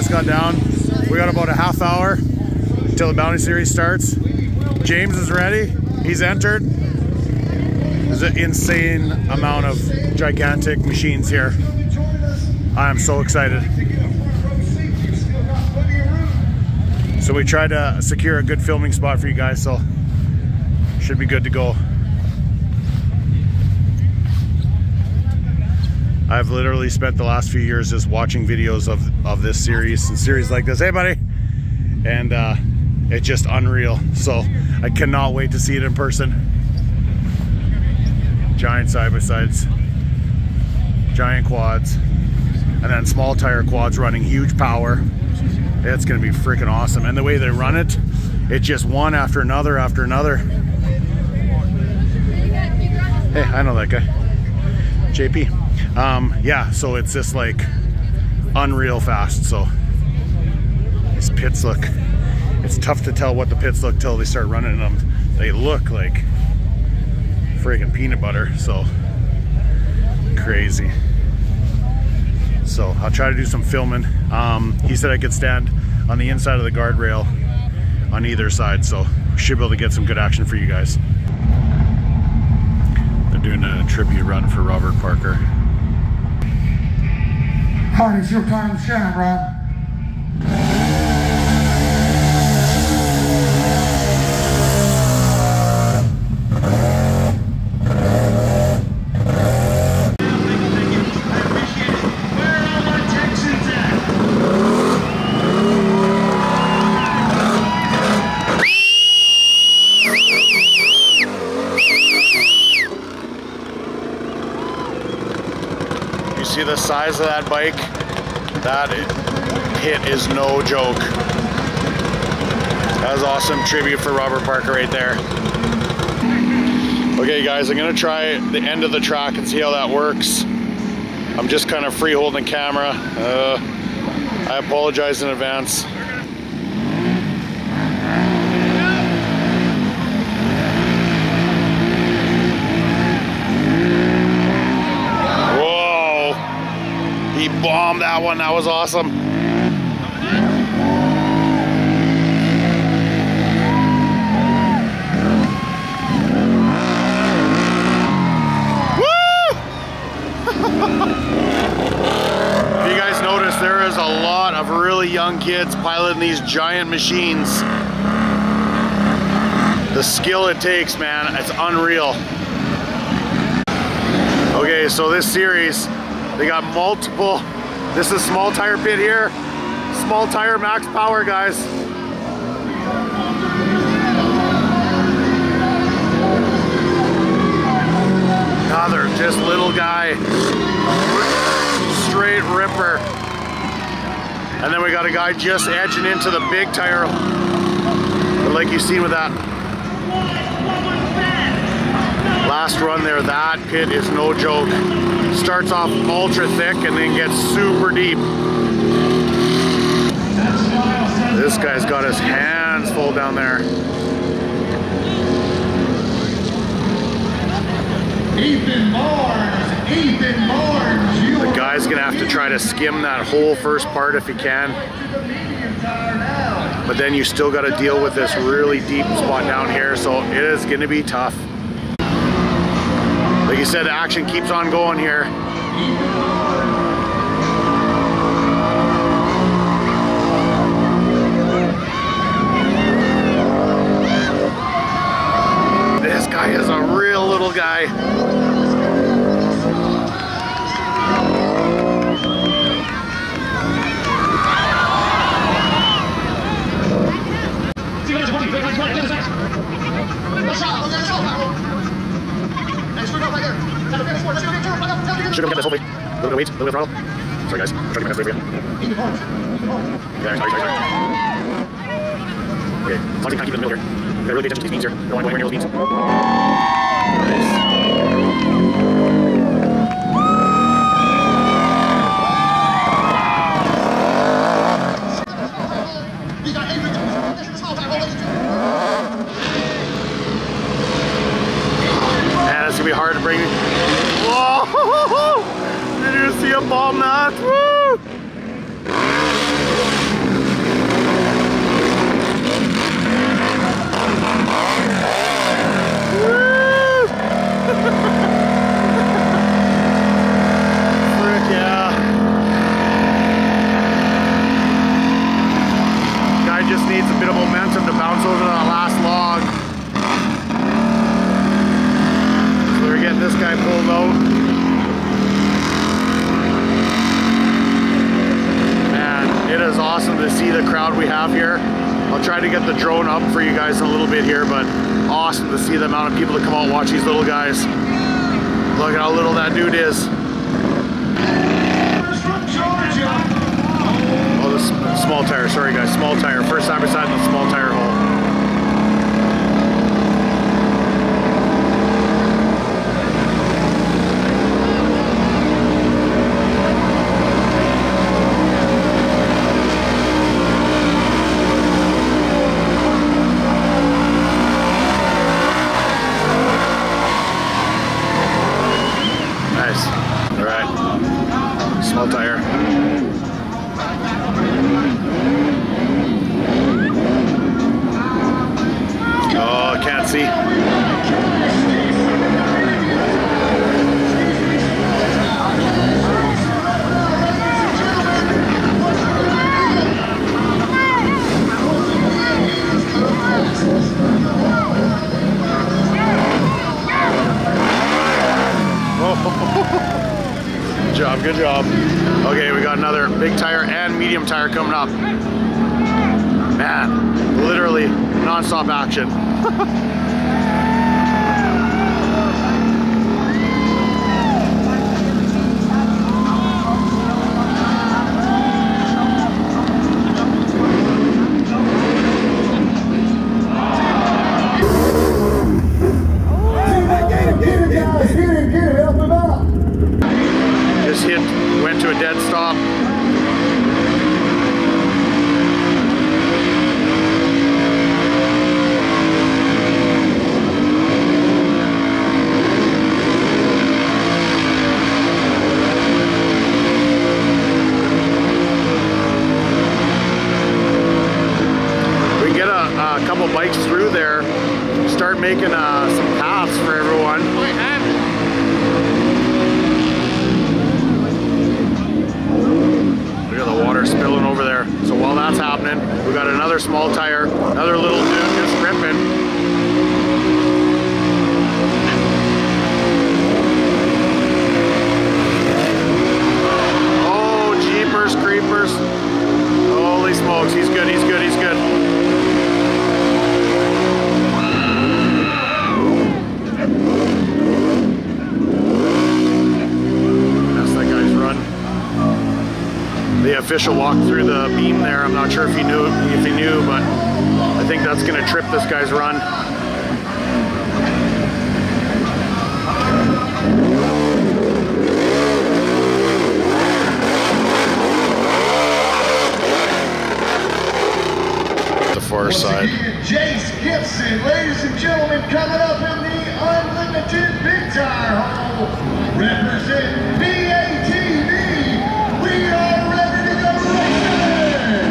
just got down. We got about a half hour until the Bounty Series starts. James is ready. He's entered. There's an insane amount of gigantic machines here. I am so excited. So we tried to secure a good filming spot for you guys, so should be good to go. I've literally spent the last few years just watching videos of this series and series like this. Hey buddy! And it's just unreal. So I cannot wait to see it in person. Giant side-by-sides, giant quads, and then small tire quads running huge power. It's gonna be freaking awesome. And the way they run it, it's just one after another after another. Hey, I know that guy. JP. Yeah, so it's just like unreal fast. So these pits look, it's tough to tell what the pits look till they start running them. They look like freaking peanut butter, so crazy. So I'll try to do some filming. He said I could stand on the inside of the guardrail on either side, so should be able to get some good action for you guys. They're doing a tribute run for Robert Parker. Alright, it's your time to shine, Rob. See the size of that bike? That hit is no joke. That was awesome tribute for Robert Parker right there. Okay guys, I'm gonna try the end of the track and see how that works. I'm just kind of free holding the camera. I apologize in advance. He bombed that one. That was awesome. Woo! If you guys notice, there is a lot of really young kids piloting these giant machines. The skill it takes, man, it's unreal. Okay, so this series, they got multiple. This is small tire pit here. Small tire max power, guys. Another just little guy. Straight ripper. And then we got a guy just edging into the big tire. But like you've seen with that last run there, that pit is no joke. Starts off ultra thick and then gets super deep. This guy's got his hands full down there. Ethan Barnes. The guy's gonna have to try to skim that whole first part if he can. But then you still gotta deal with this really deep spot down here, so it is gonna be tough. Like you said, the action keeps on going here. This guy is a real little guy. Should have get this, hopefully. A little bit of weight, a little bit of throttle. Sorry guys, I'm trying to get my best weight for you. Yeah, sorry. Okay, as long as you kind of keep it in the middle here. You gotta really pay attention to these beams here. You don't want to go anywhere near those beams. Nice. Man, it's gonna be hard to bring. Whoa! Did you see a bomb that? Woo! have here. I'll try to get the drone up for you guys in a little bit here, but awesome to see the amount of people that come out and watch these little guys. Look at how little that dude is. Oh, this small tire, sorry guys, small tire. First time beside the small tire hole. Small tire. Oh, I can't see. Good job, good job. Okay, we got another big tire and medium tire coming up. Man, literally non-stop action. Went to a dead stop. We can get a couple bikes through there, start making some paths for everyone. Water spilling over there. So while that's happening, we got another small tire, another little dude just ripping. Oh, jeepers creepers. Holy smokes, he's good, he's good, he's good. The official walked through the beam there. I'm not sure if he knew, but I think that's going to trip this guy's run. The far side. Jace Gibson, ladies and gentlemen, coming up in the Unlimited Big Tire Hole, represent ATV. We are ready to go racing!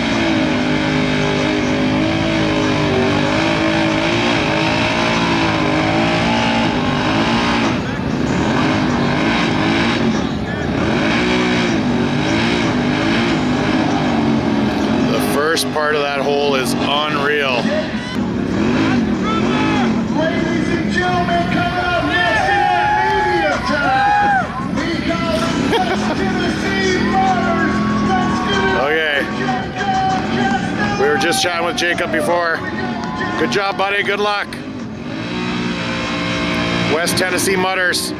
The first part of that hole is unreal. Ladies and gentlemen, coming up next in medium time, we got West Tennessee Motors. Okay. We were just chatting with Jacob before. Good job, buddy. Good luck. West Tennessee Motors.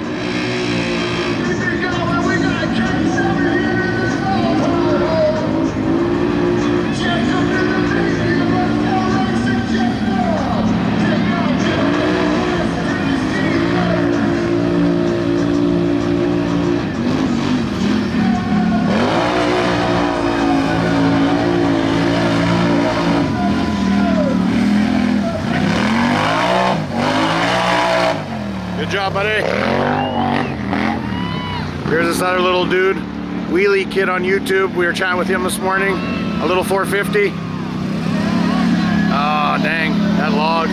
Good job, buddy. Here's this other little dude, Wheelie Kid on YouTube. We were chatting with him this morning. A little 450. Oh, dang, that log.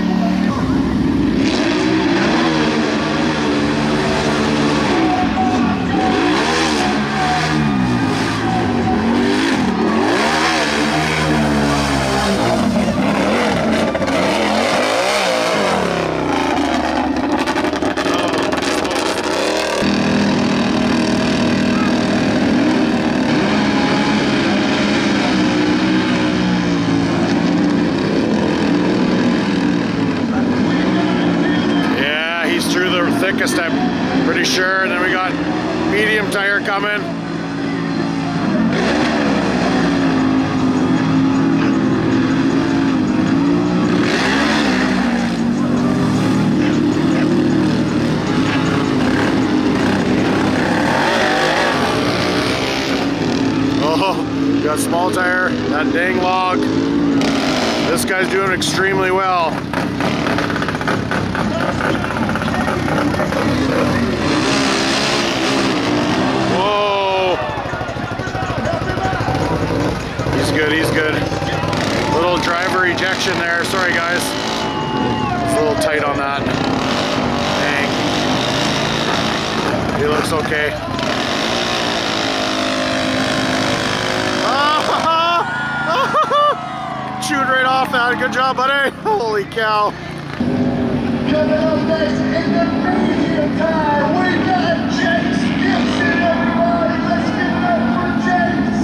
darkest, I'm pretty sure. And then we got medium tire coming. Oh, we got small tire, that dang log. This guy's doing extremely well. Whoa. He's good, he's good. Little driver ejection there. Sorry guys. It's a little tight on that. Dang. He looks okay. Chewed right off that. Good job, buddy. Holy cow. Coming up next in the medium tire, we got Jace Gibson, everybody. Let's give it up for Jace.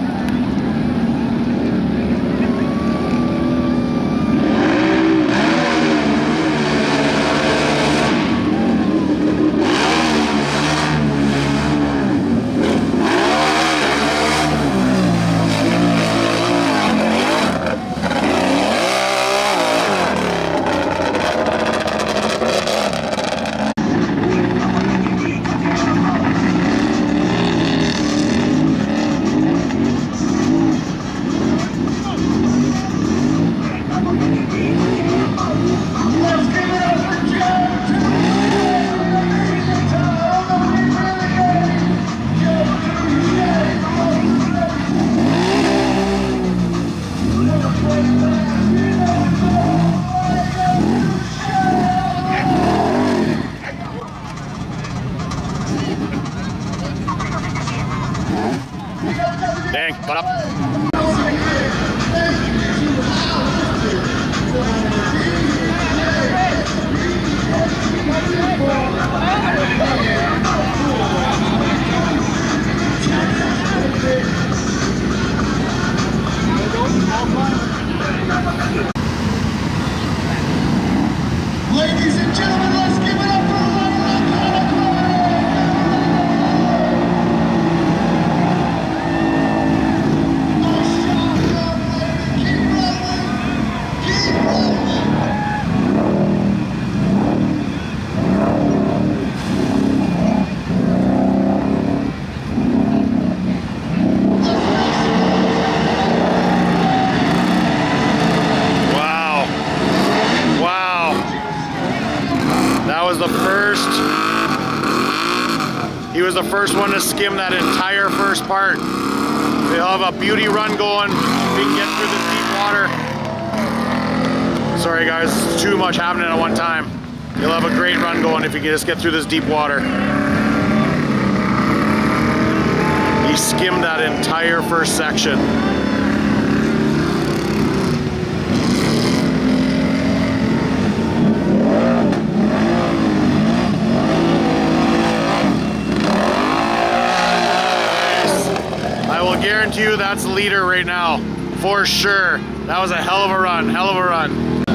Dang, put up. Ladies and gentlemen, let's give it up for He was the first one to skim that entire first part. They'll have a beauty run going. We can get through this deep water. Sorry guys, too much happening at one time. You'll have a great run going if you can just get through this deep water. He skimmed that entire first section. Guarantee you that's leader right now, for sure. That was a hell of a run, hell of a run.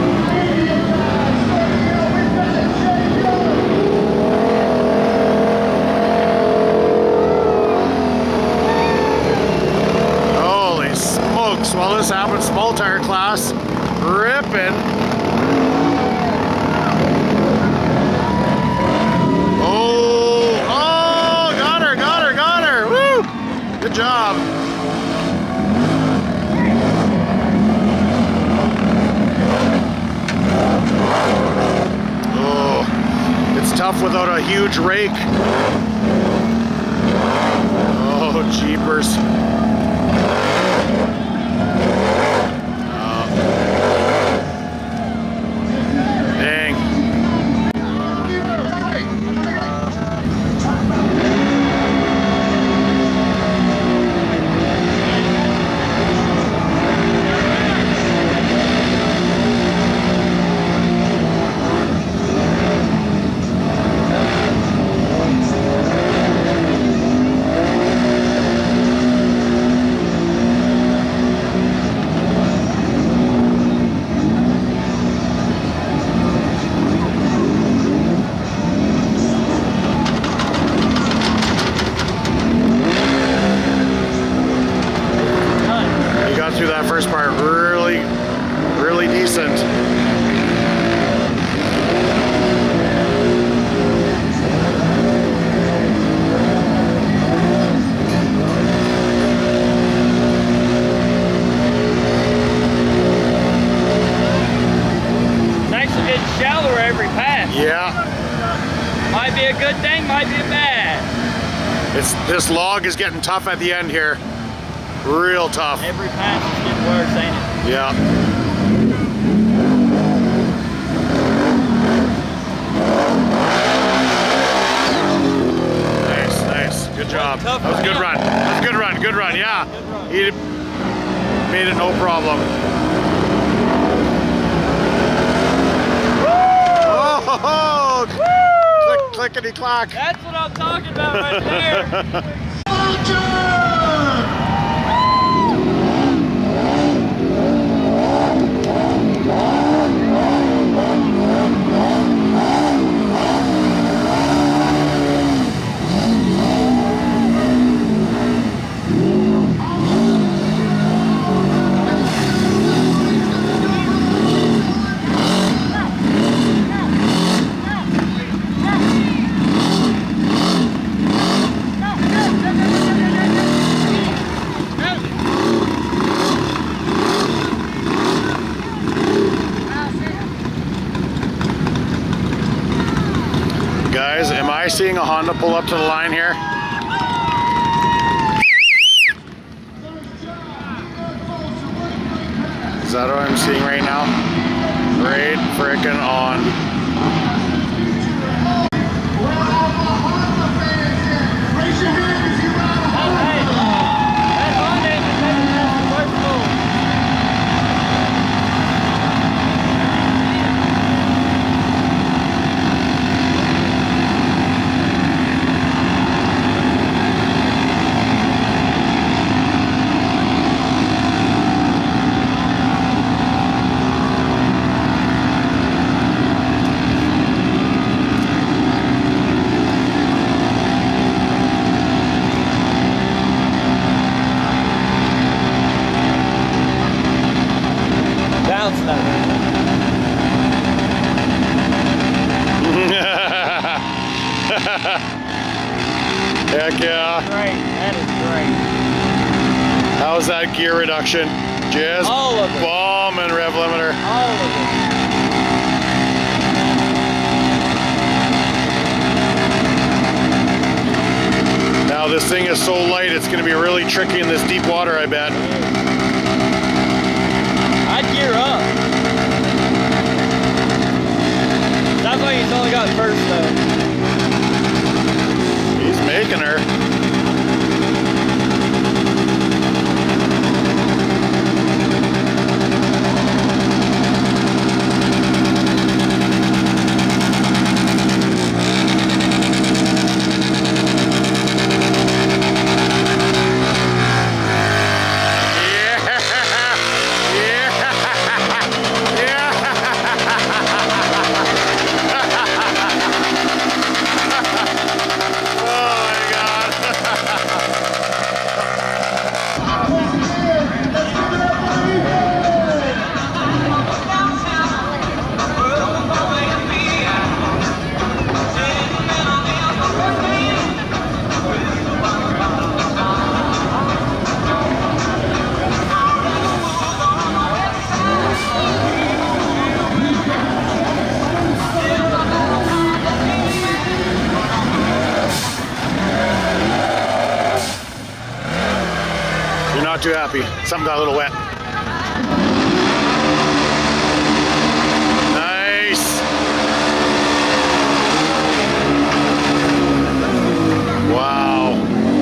Holy smokes, well this happened, small tire class, ripping. Good job. Oh, it's tough without a huge rake. Oh, jeepers. Dang. every pass. Yeah. Might be a good thing, might be a bad. This log is getting tough at the end here. Real tough. Every pass is getting worse, ain't it? Yeah. Nice. Good job. That was a good run. That was a good run. Good run. Yeah. He made it no problem. Oh, clickety clack. That's what I'm talking about right there. Guys, am I seeing a Honda pull up to the line here? Is that what I'm seeing right now? Right frickin' on. Raise your hand if you ride a Honda. That Honda ain't taking past the first move. Heck yeah. Great, that is great. How's that gear reduction? Just All of it. bomb and rev limiter. All of it. Now this thing is so light, it's going to be really tricky in this deep water, I bet. I'd gear up. That's why he's only got first though. He's making her. Not too happy. Something got a little wet. Nice. Wow.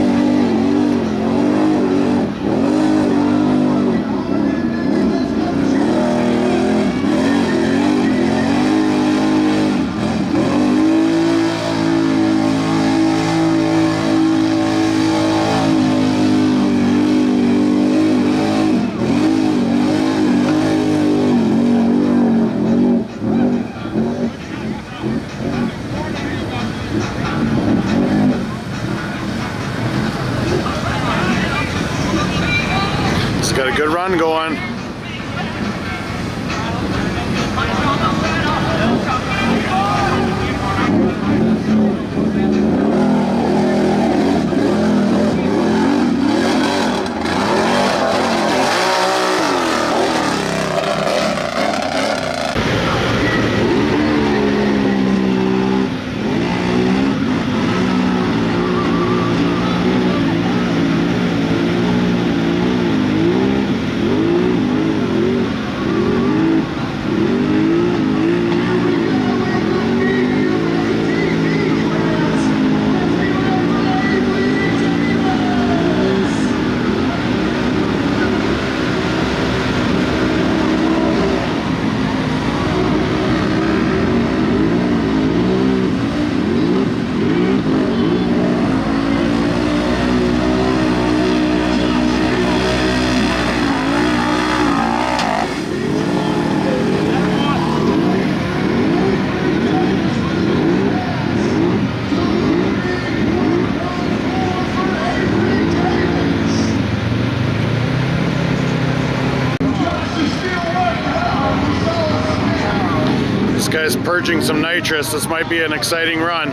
Got a good run going. Guy's purging some nitrous. This might be an exciting run.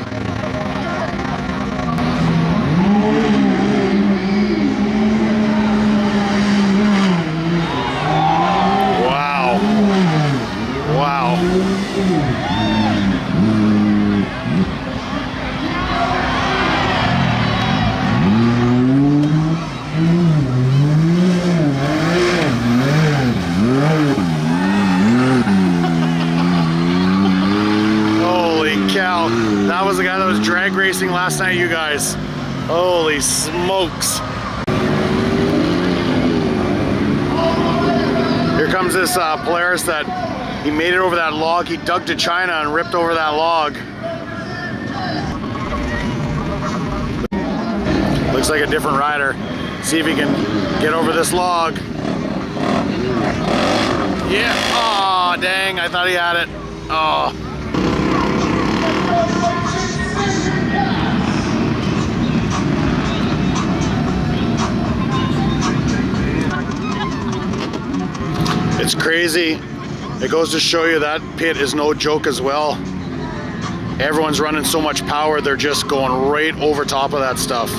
Wow. Wow. That was the guy that was drag racing last night, you guys. Holy smokes. Here comes this Polaris that he made it over that log. He dug to China and ripped over that log. Looks like a different rider. See if he can get over this log. Yeah. Oh, dang. I thought he had it. Oh. It's crazy. It goes to show you that pit is no joke as well. Everyone's running so much power, they're just going right over top of that stuff.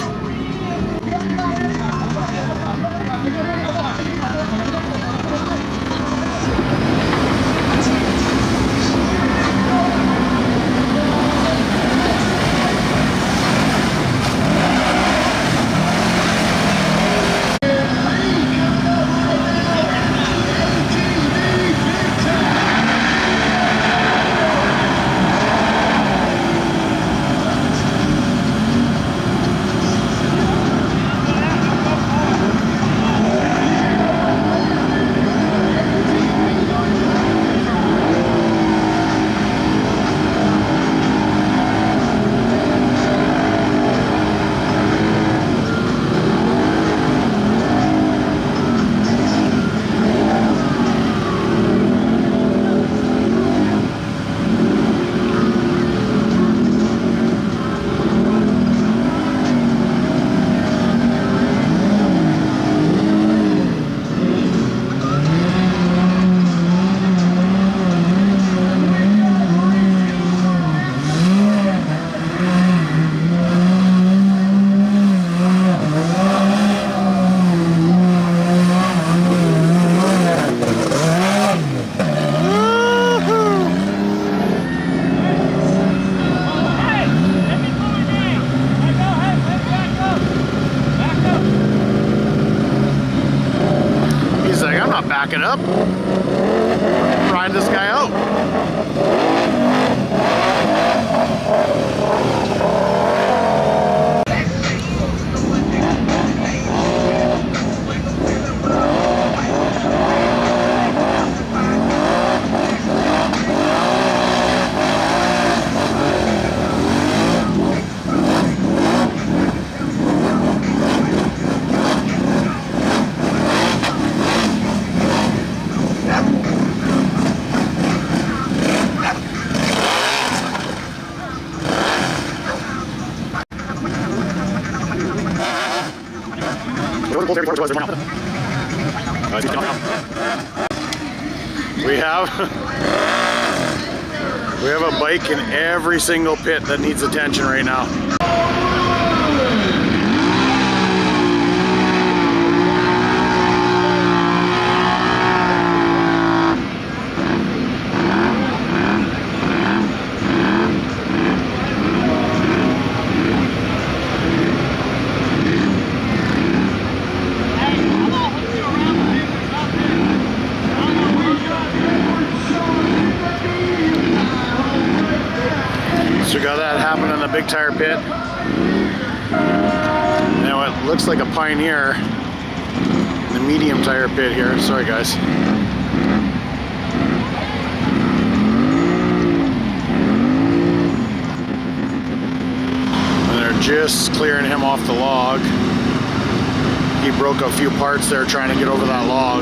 Back it up, ride this guy out. We have a bike in every single pit that needs attention right now. So we got that happening in the big tire pit. Now it looks like a Pioneer in the medium tire pit here. Sorry guys. And they're just clearing him off the log. He broke a few parts there trying to get over that log.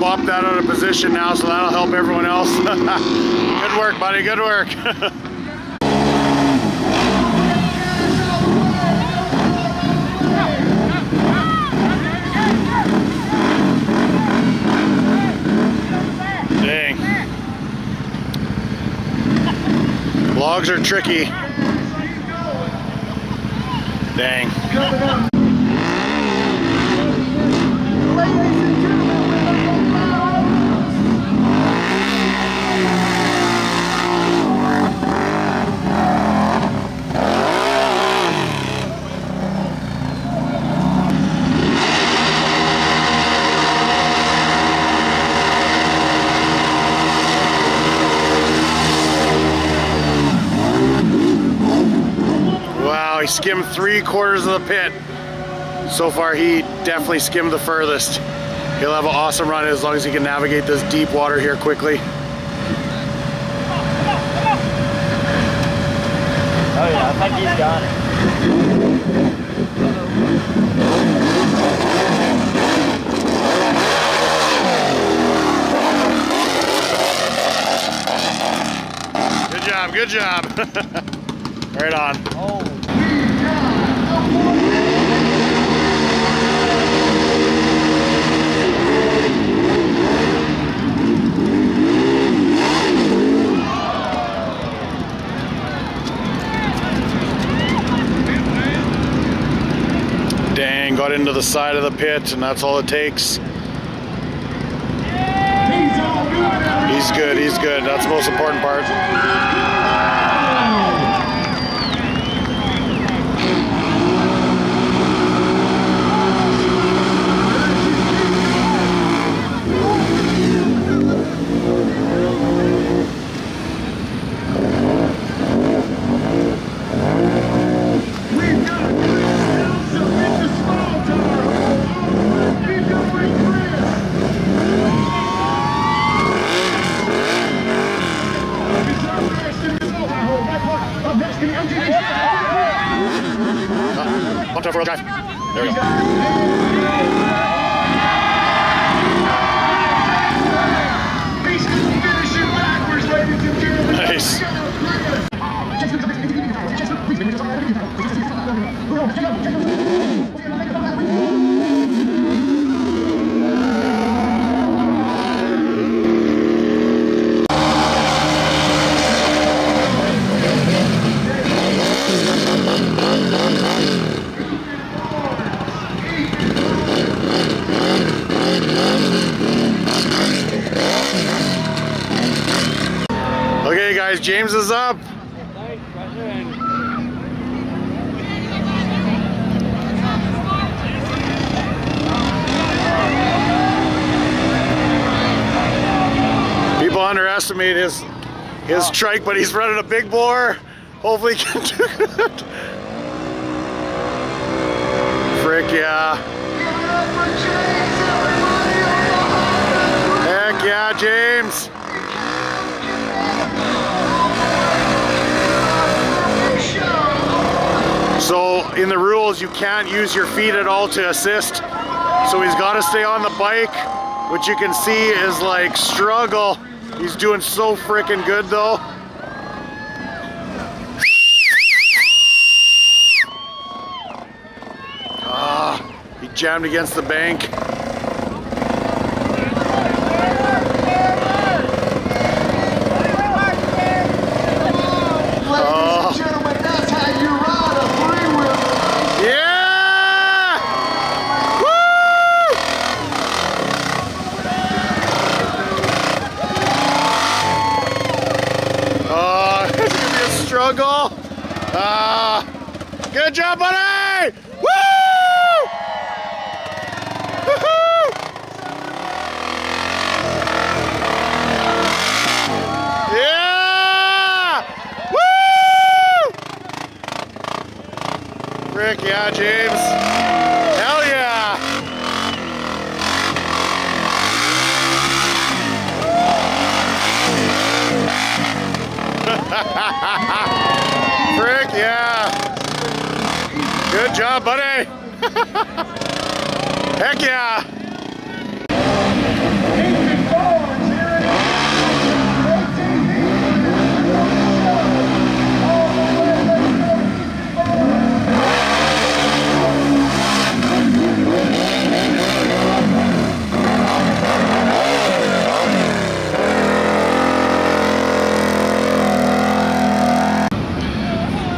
swap that out of position now, so that'll help everyone else. Good work, buddy, good work. Dang. Logs are tricky. Dang. He skimmed 3/4 of the pit. So far, he definitely skimmed the furthest. He'll have an awesome run as long as he can navigate this deep water here quickly. Oh yeah, I think he's got it. Good job, good job. Right on. Oh. Dang, got into the side of the pit, and that's all it takes. He's good, he's good. That's the most important part. One time for a drive. There we go. Nice. Okay guys, James is up. People underestimate his trike, but he's running a big bore. Hopefully he can do it. Frick yeah. Heck yeah, James. So in the rules, you can't use your feet at all to assist. So he's got to stay on the bike, which you can see is like struggle. He's doing so freaking good though. He jammed against the bank. Struggle. Good job, buddy! Woo! Woohoo! Yeah! Woo! Frick yeah, James. Hell yeah! Frick yeah! Good job, buddy! Heck yeah!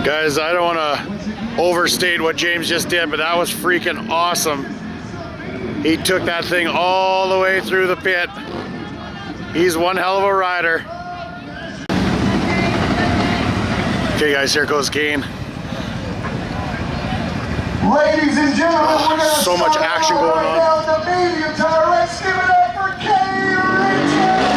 Guys, I don't want to overstate what James just did, but that was freaking awesome. He took that thing all the way through the pit. He's one hell of a rider. Okay guys, here goes Gain. Ladies and gentlemen, we're gonna so much action going on. Down the medium tire. Let's give it up for Kay Richards.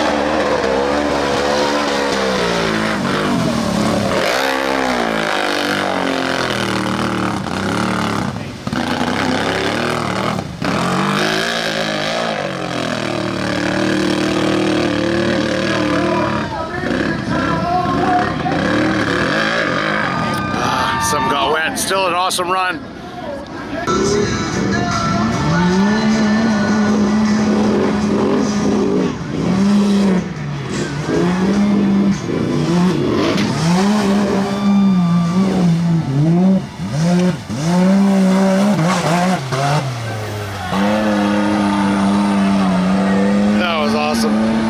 Some got wet. Still an awesome run. That was awesome.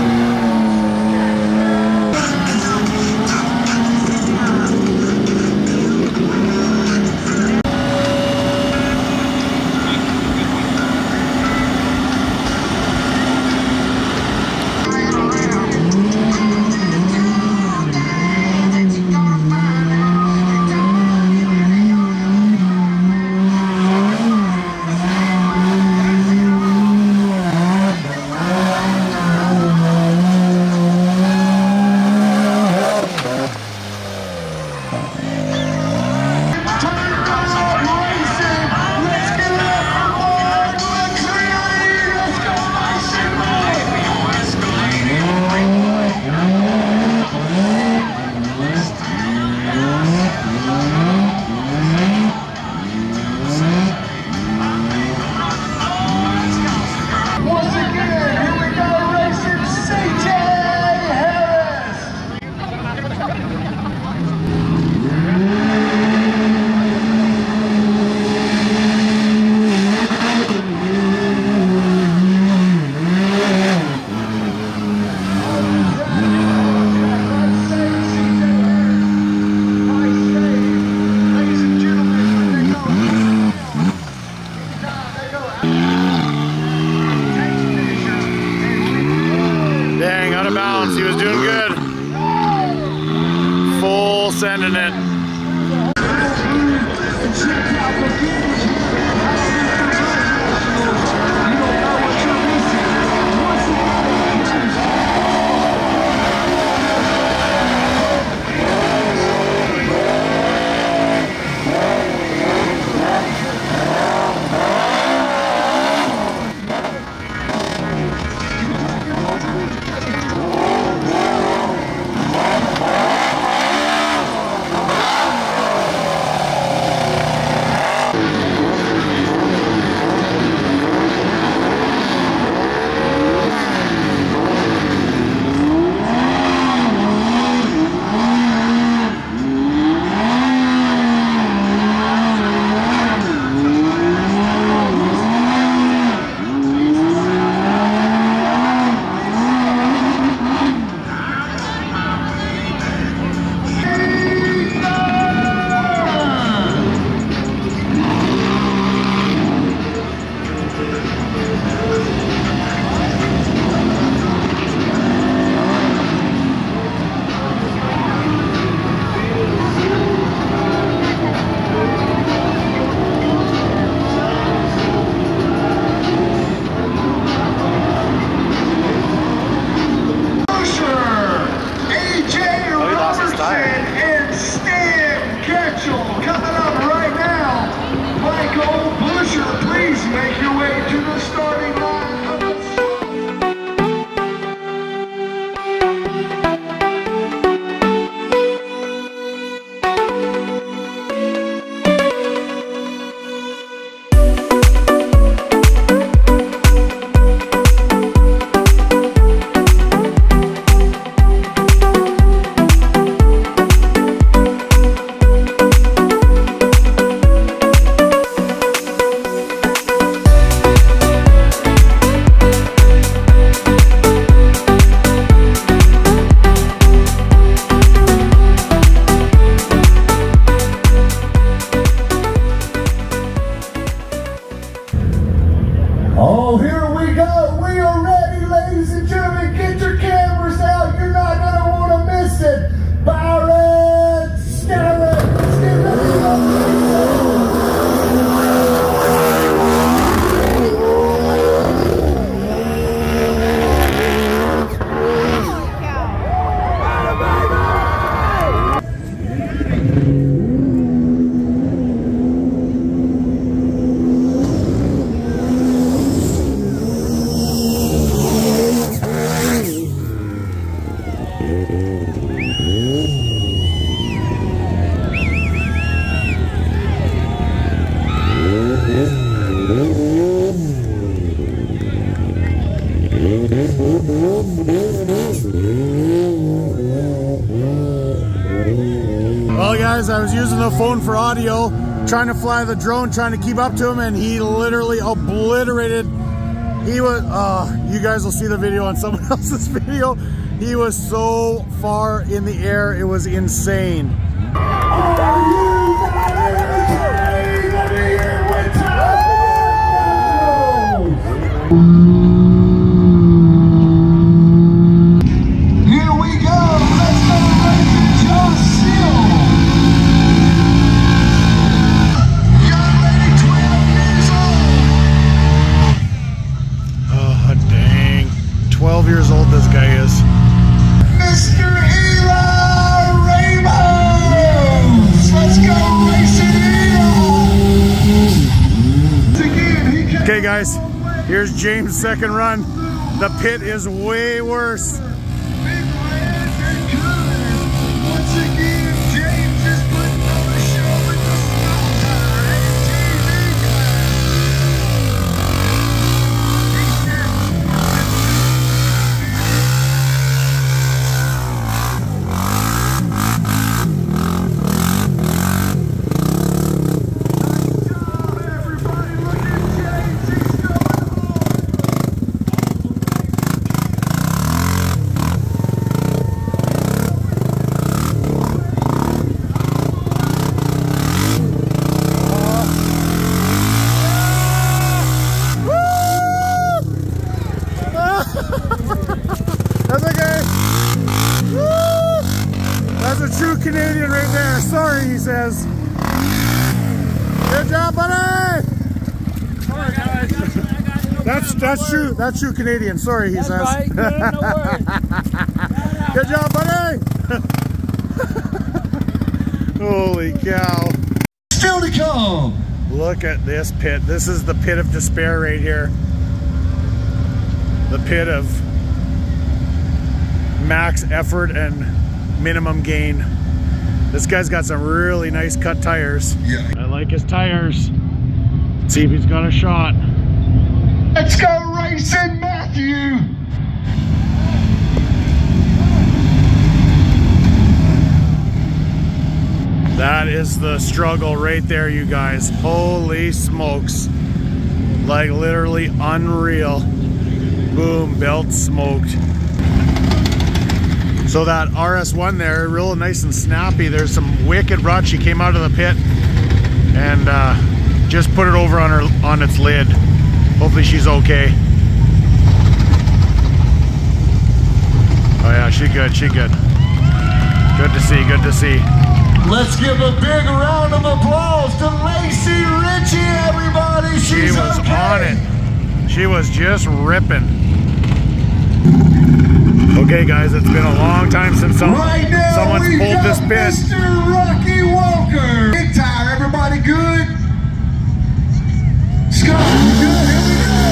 Dang, out of bounds. He was doing good. Full sending it. Well, guys, I was using the phone for audio, trying to fly the drone, trying to keep up to him, and he literally obliterated. He was, you guys will see the video on someone else's video. He was so far in the air, it was insane. Years old this guy is. Mr. Eli Ramos! Let's go racing Eli! Okay guys, here's James' second run. The pit is way worse. Big land and colors. Once again, James is putting on a show with the Sabine ATV That's okay. Woo! That's a true Canadian right there. Sorry, he says. Good job, buddy. Sorry, guys. That's true. That's true Canadian. Sorry, he says. Right, good, no worries. Good job, buddy. Holy cow. Still to come. Look at this pit. This is the pit of despair right here. The pit of max effort and minimum gain. This guy's got some really nice cut tires. Yeah. I like his tires. Let's see if he's got a shot. Let's go racing Matthew! That is the struggle right there, you guys. Holy smokes. Like literally unreal. Boom, belt smoked. So that RS1 there, real nice and snappy. There's some wicked rut. She came out of the pit and just put it over on its lid. Hopefully she's okay. Oh yeah, she good, she good. Good to see, good to see. Let's give a big round of applause to Lacey Ritchie, everybody. She was okay. on it. She was just ripping. Okay guys, it's been a long time since someone's pulled this pit. Mr. Rocky Walker. Big tire, everybody good? Scott, we good? Here we go.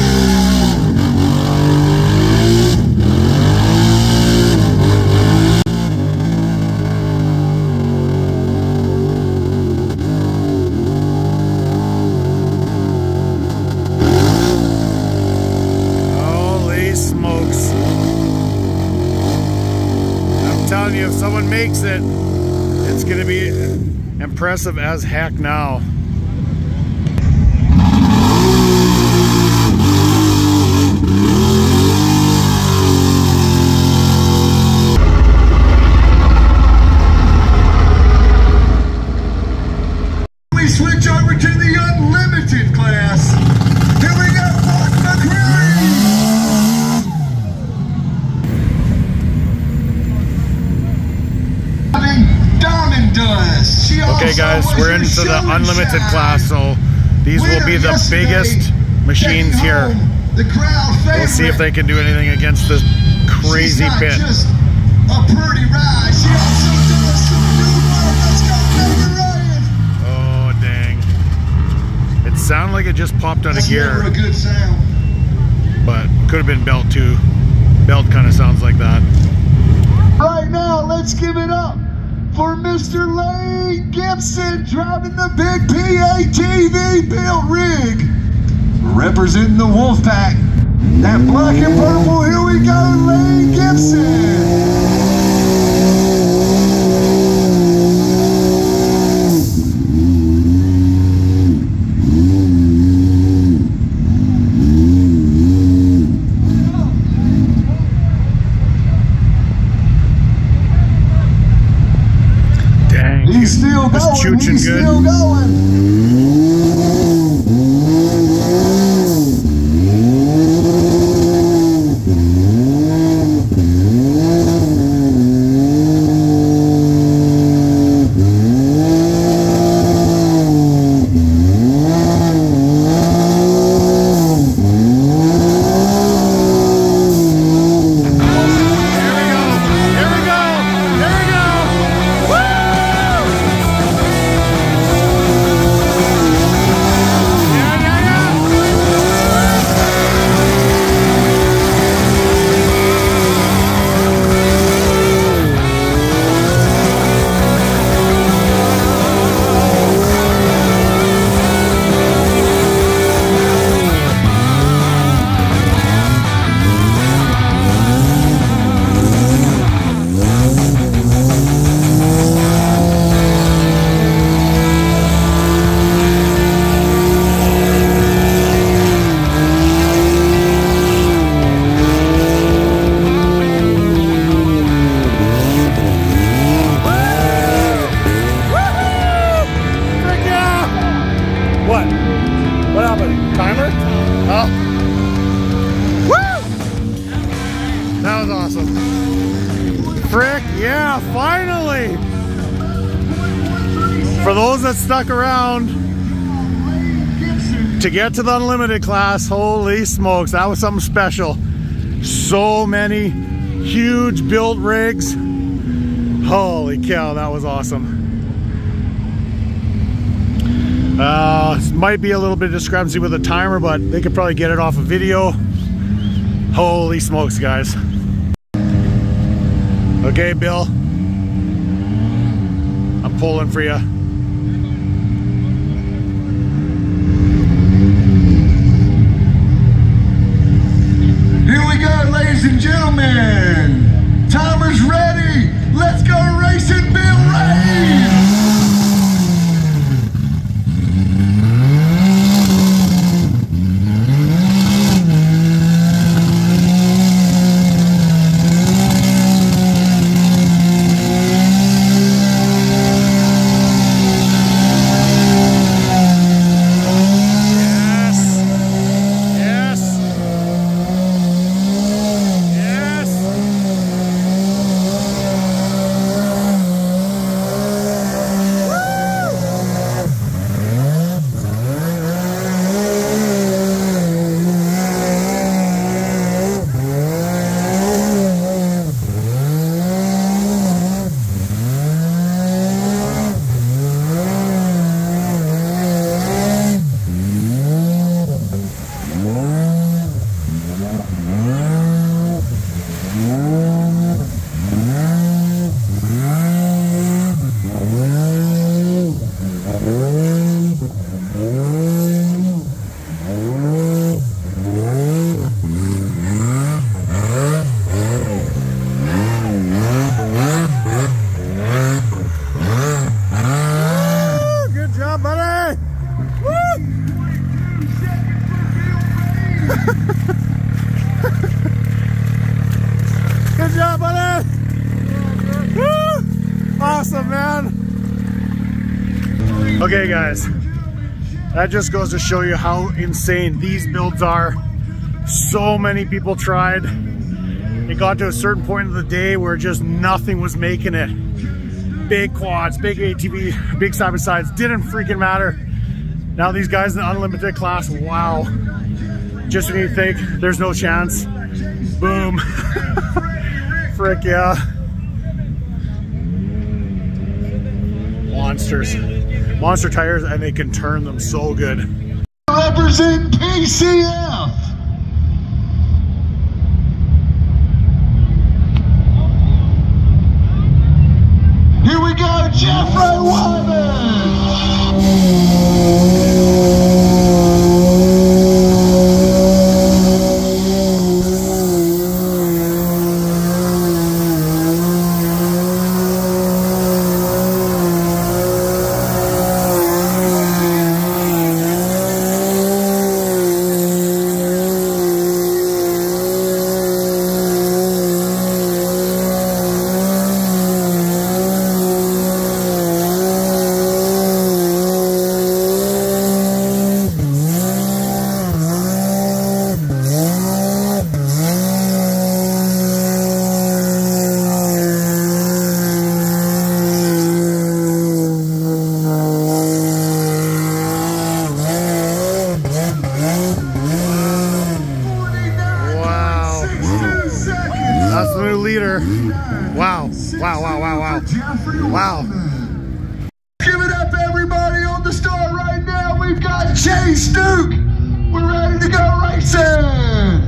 Holy smokes. I'm telling you, if someone makes it, it's gonna be impressive as heck now. We switch over to the unlimited class. Here we go, Mark McCreary. Diamond Dust. She Okay guys, we're into the unlimited class, so these will be the biggest machines here. The crowd favorite. We'll see if they can do anything against this crazy pit. Just a pretty ride. She also does some new work. Let's go, Megan Ryan. Oh dang. It sounded like it just popped out of That's gear, never a good sound. but could have been belt too. Belt kind of sounds like that. Right now, let's give it up for Mr. Lane Gibson driving the big PATV built rig. Representing the Wolfpack. That black and purple, here we go, Lane Gibson. He's still was going. chooching He's good. still going. What happened? Timer? Oh. Woo! That was awesome. Frick, yeah, finally! For those that stuck around to get to the unlimited class, holy smokes, that was something special. So many huge built rigs. Holy cow, that was awesome. Might be a little bit of discrepancy with the timer, but they could probably get it off a video. Holy smokes, guys. Okay, Bill. I'm pulling for you. Here we go, ladies and gentlemen. Timer's ready. Let's go racing, Bill Ray. Good job, buddy! Woo! Awesome, man! Okay, guys. That just goes to show you how insane these builds are. So many people tried. It got to a certain point of the day where just nothing was making it. Big quads, big ATV, big side-by-sides, didn't freaking matter. Now these guys in the unlimited class, wow. Just when you think there's no chance, boom. Frick yeah. Monsters. Monster tires, and they can turn them so good. Represent PCF. Here we go, Jeffrey Wyman. Wow. Give it up, everybody, on the start right now. We've got Chase Duke. We're ready to go racing.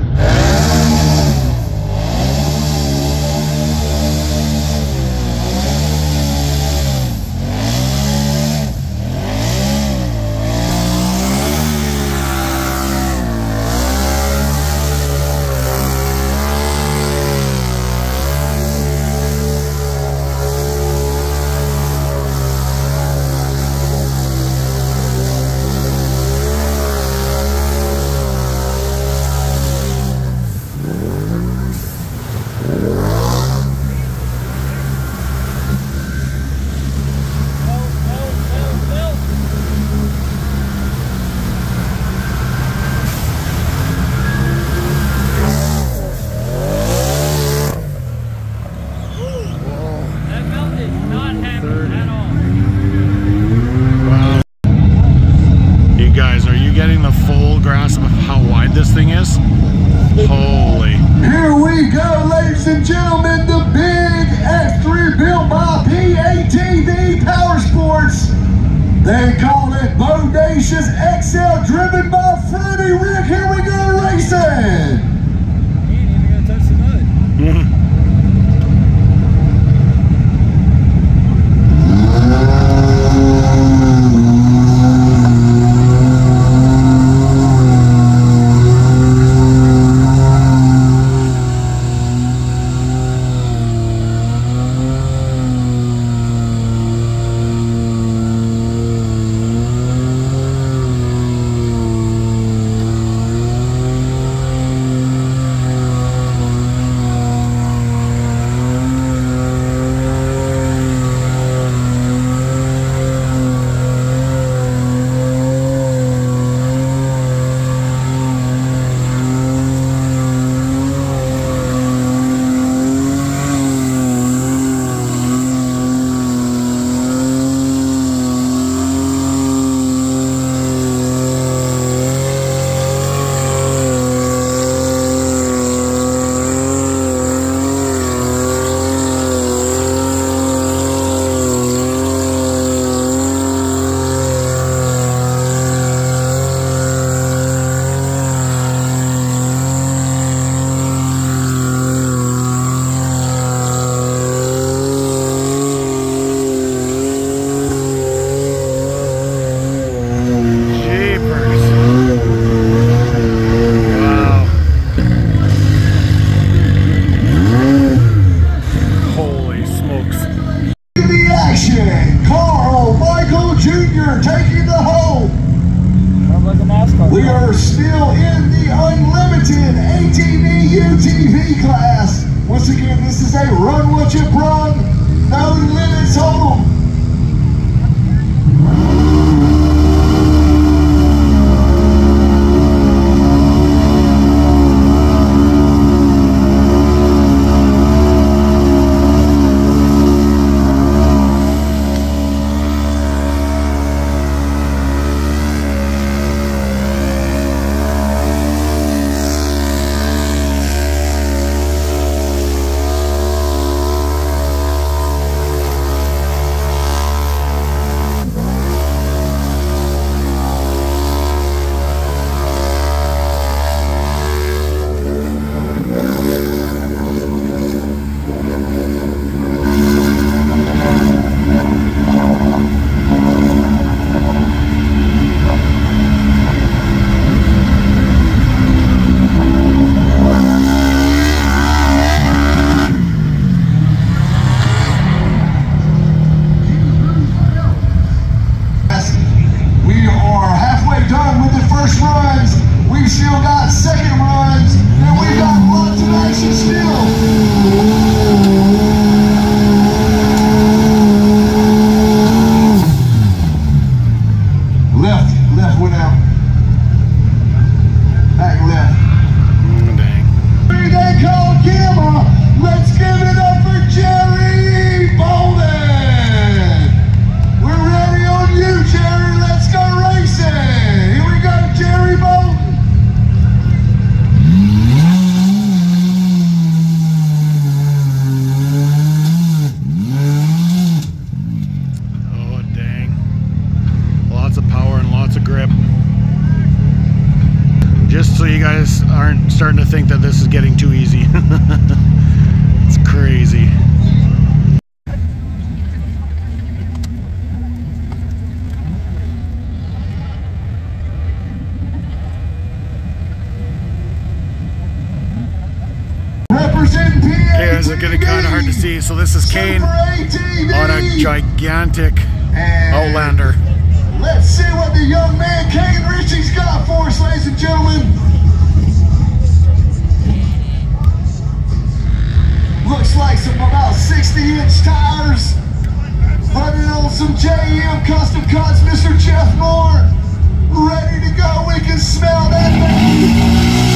This thing is holy. Here we go, ladies and gentlemen, the big X3 built by ATV Power Sports. They call it Bodacious XL, driven by Freddie Rick. Here we go racing. He ain't even gonna touch the mud. We are still in the unlimited ATV UTV class. Once again, this is a run what you brung, no limits hold 'em. you guys aren't starting to think that this is getting too easy. It's crazy. Okay, guys, it's getting kind of hard to see. So this is Kane on a gigantic Outlander. Let's see what the young man Kane Ritchie's got for us, ladies and gentlemen. Looks like some about 60-inch tires. Running on some JM custom cuts, Mr. Jeff Moore. Ready to go. We can smell that thing.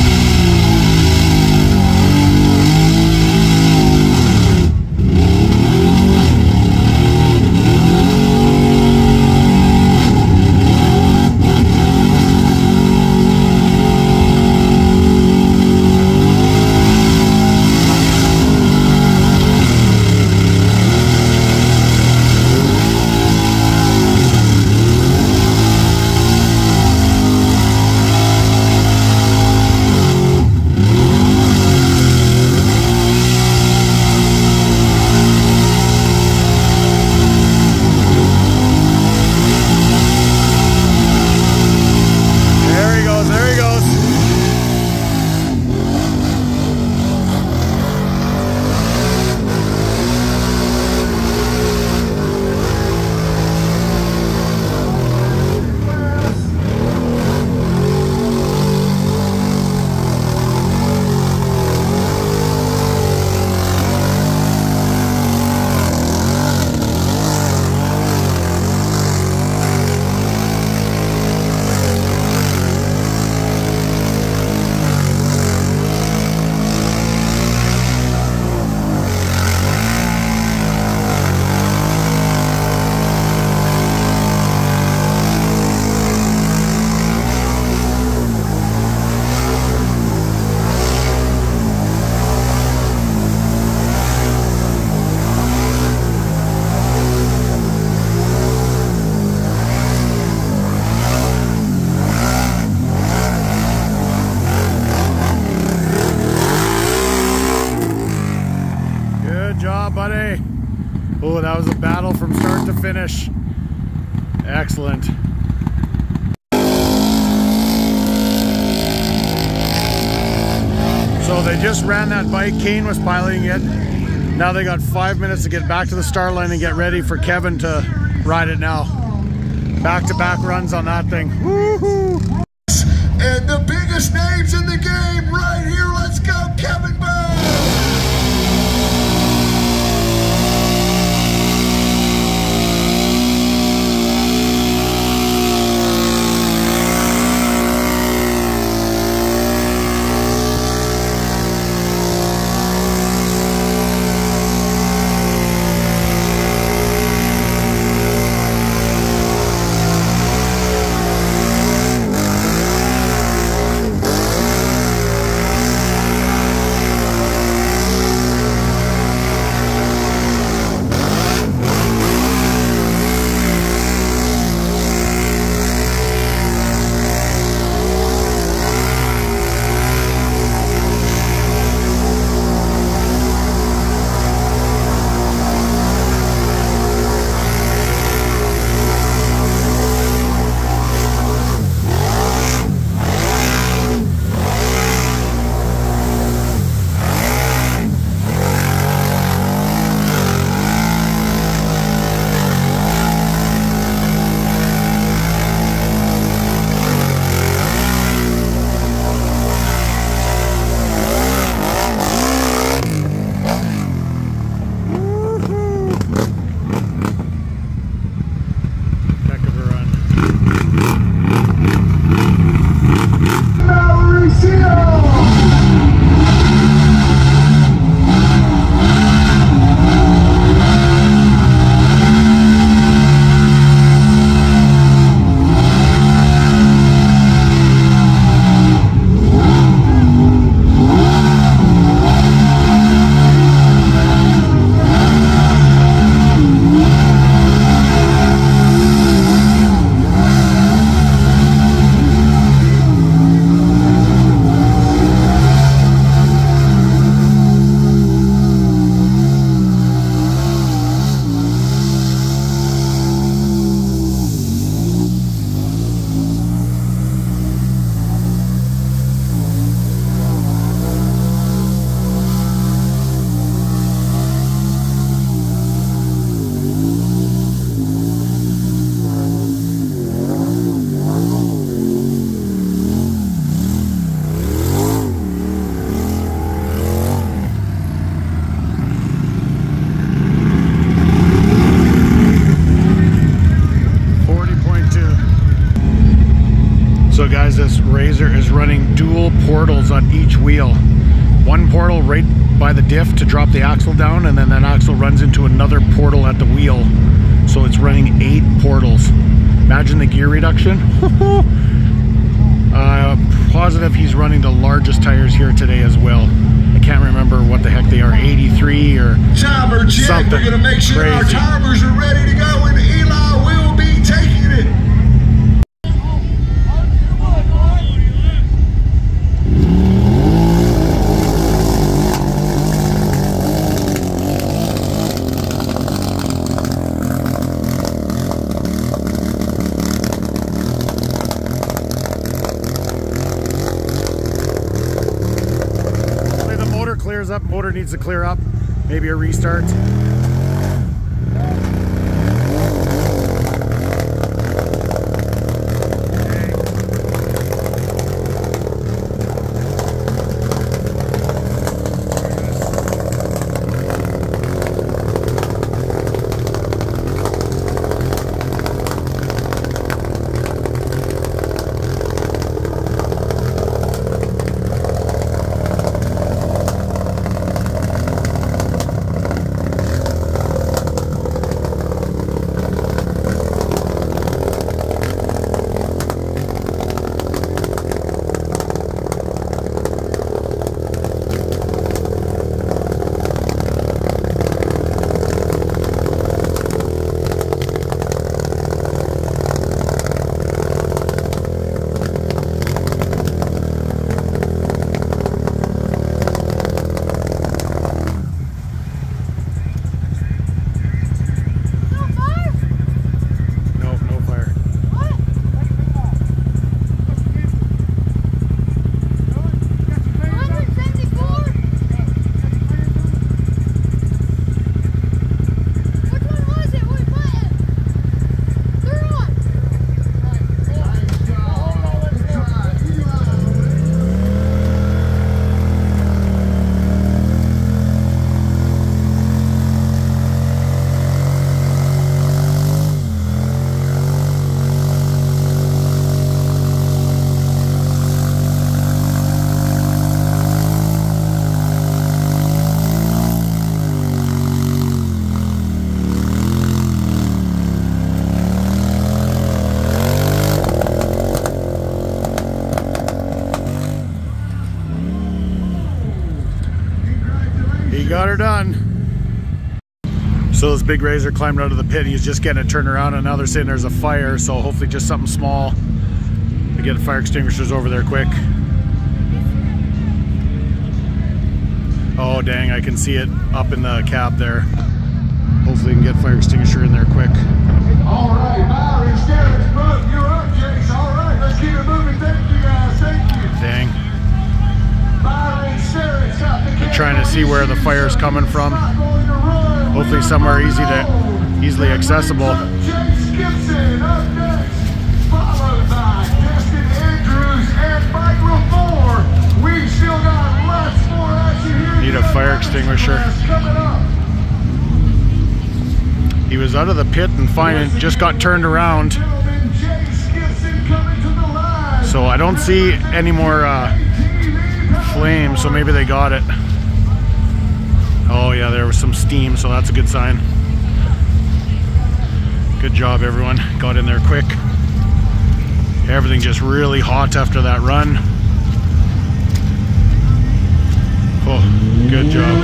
Buddy. Oh, that was a battle from start to finish. Excellent. So they just ran that bike. Kane was piloting it. Now they got 5 minutes to get back to the start line and get ready for Kevin to ride it now. Back-to-back runs on that thing. Woohoo! And the biggest names in the game right here. Let's go, Kevin Bell! Razor is running dual portals on each wheel. One portal right by the diff to drop the axle down, and then that axle runs into another portal at the wheel. So it's running 8 portals. Imagine the gear reduction. Positive he's running the largest tires here today as well. I can't remember what the heck they are, 83 or Timer check. something. We're going to make sure our crazy. timers are ready to go, and Eli will be taking it. Clears up, motor needs to clear up, maybe a restart. He got her done. So this big Razor climbed out of the pit. He's just getting it turned around, and now they're saying there's a fire, so hopefully just something small. We get fire extinguishers over there quick. Oh dang, I can see it up in the cab there. Hopefully we can get fire extinguisher in there quick. All right, Byron, Sterling, book, you're up, Jace. All right, let's keep it moving. Thank you, guys. Thank you. Dang. Byron, Sterling, They're trying to see where the fire is coming from. Hopefully somewhere easily accessible. Jace Gibson up next, followed by Destin Andrews and Mike LaFleur. We still got lots more action here. Need a fire extinguisher. Coming up. He was out of the pit and fine, and just got turned around. So I don't see any more flames, so maybe they got it. Oh yeah, there was some steam, so that's a good sign. Good job everyone, got in there quick. Everything just really hot after that run. Oh, good job.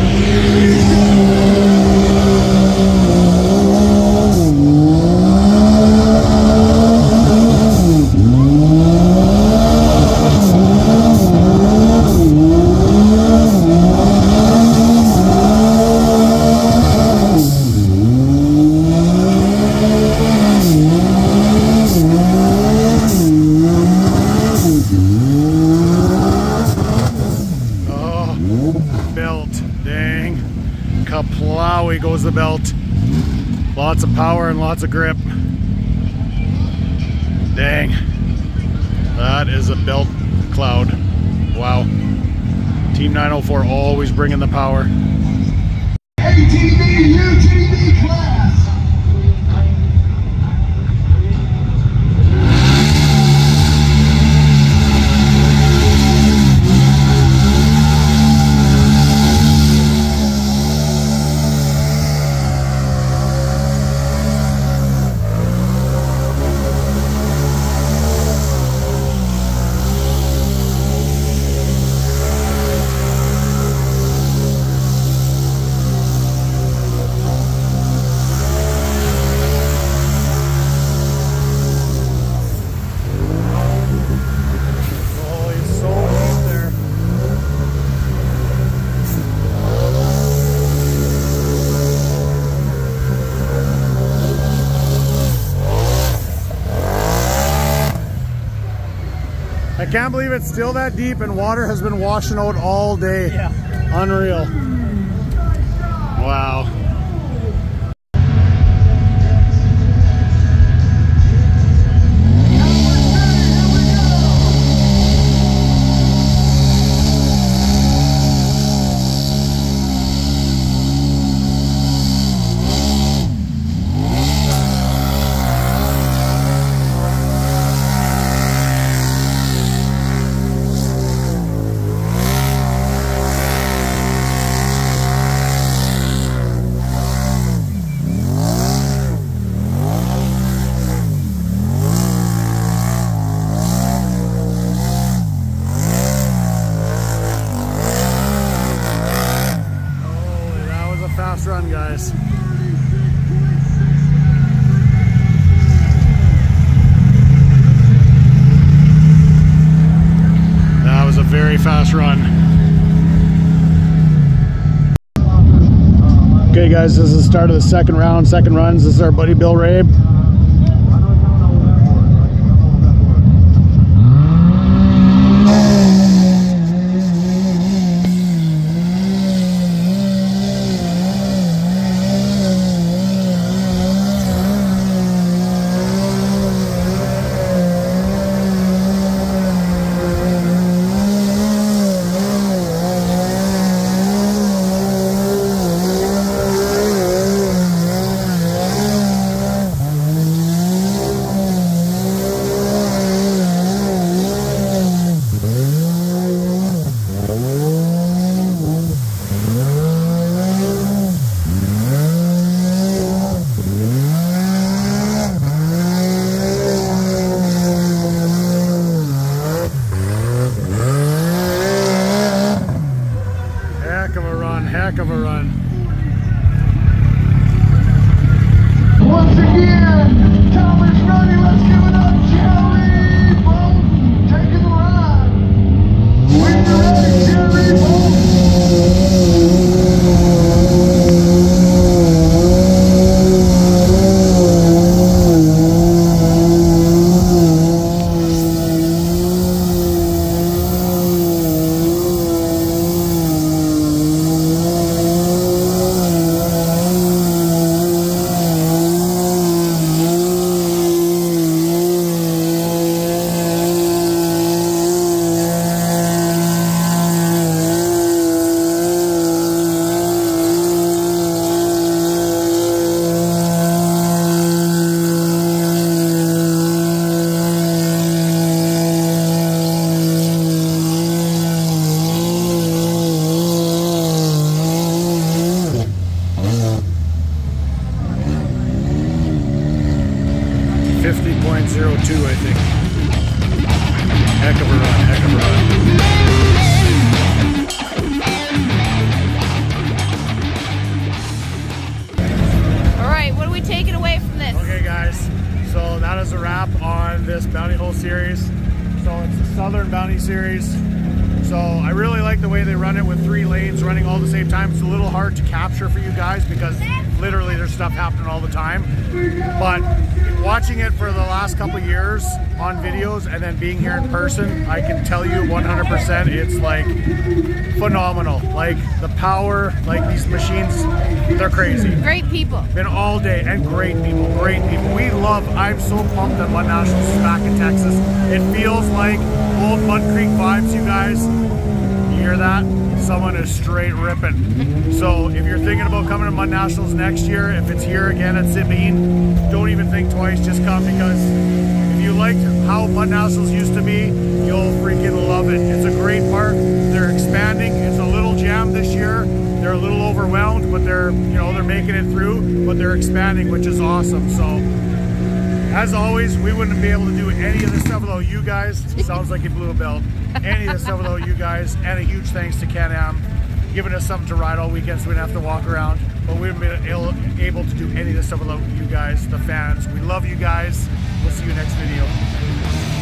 Kaplowy goes the belt. Lots of power and lots of grip. Dang. That is a belt cloud. Wow. Team 904 always bringing the power. ATV, UTV class. can't believe it's still that deep and water has been washing out all day. Yeah. Unreal. Wow. Run, guys. That was a very fast run. Okay guys, this is the start of the second round, second runs. This is our buddy Bill Rabe. Heck of a run. Once again, Thomas running. Let's give it up, Jerry Bolton taking the ride. When you're ready, Jerry Bolton. I think. Heck of a run, heck of a run. All right, what are we taking away from this? Okay guys, so that is a wrap on this Bounty Hole series. So it's the Southern Bounty series. So I really like the way they run it with 3 lanes running all at the same time. It's a little hard to capture for you guys because literally there's stuff happening all the time. But watching it for the last couple years on videos and then being here in person, I can tell you 100% it's like phenomenal. Like the power, like these machines, they're crazy. Great people. Been all day and great people, great people. We love, I'm so pumped that Mud Nationals is back in Texas. It feels like old Mud Creek vibes, you guys. You hear that? Someone is straight ripping. So if you're thinking about coming to Mud Nationals next year, if it's here again at Sabine, don't even think twice, just come, because if you liked how Mud Nationals used to be, you'll freaking love it. It's a great park. They're expanding. It's a little jammed this year. They're a little overwhelmed, but they're making it through, but they're expanding, which is awesome. So as always, we wouldn't be able to do any of this stuff without you guys. Sounds like you blew a belt. Any of this stuff without you guys, and a huge thanks to Can-Am giving us something to ride all weekend so we don't have to walk around. But we wouldn't be able to do any of this stuff without you guys, the fans. We love you guys. We'll see you next video.